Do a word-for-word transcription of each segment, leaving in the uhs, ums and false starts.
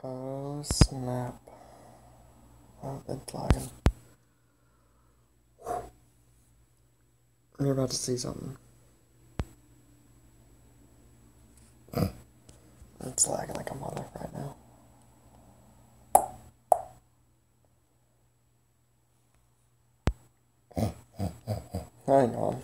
Oh snap. Oh, it's lagging. You're about to see something. It's lagging like a mother right now. Hang on.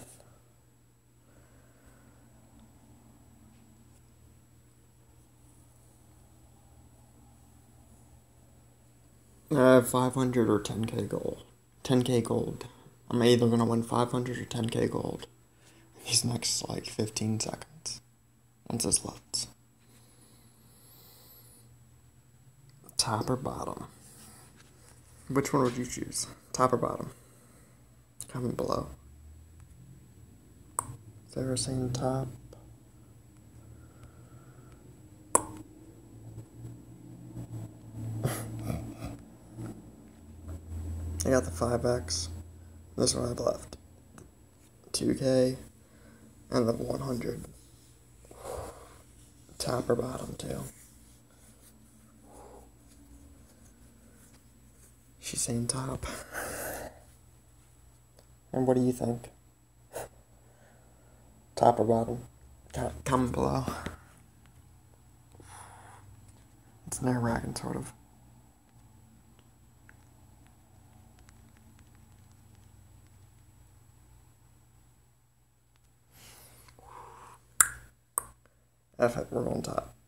I have five hundred or ten K gold. ten K gold. I'm either gonna win five hundred or ten K gold. These next like fifteen seconds. Once it's left. Top or bottom? Which one would you choose? Top or bottom? Comment below. Is there a saying top? I got the five X. This is what I have left. two K and the one hundred. Top or bottom too. She's saying top. And what do you think? Top or bottom? Comment below. It's nerve-wracking, sort of. F it, we're on top.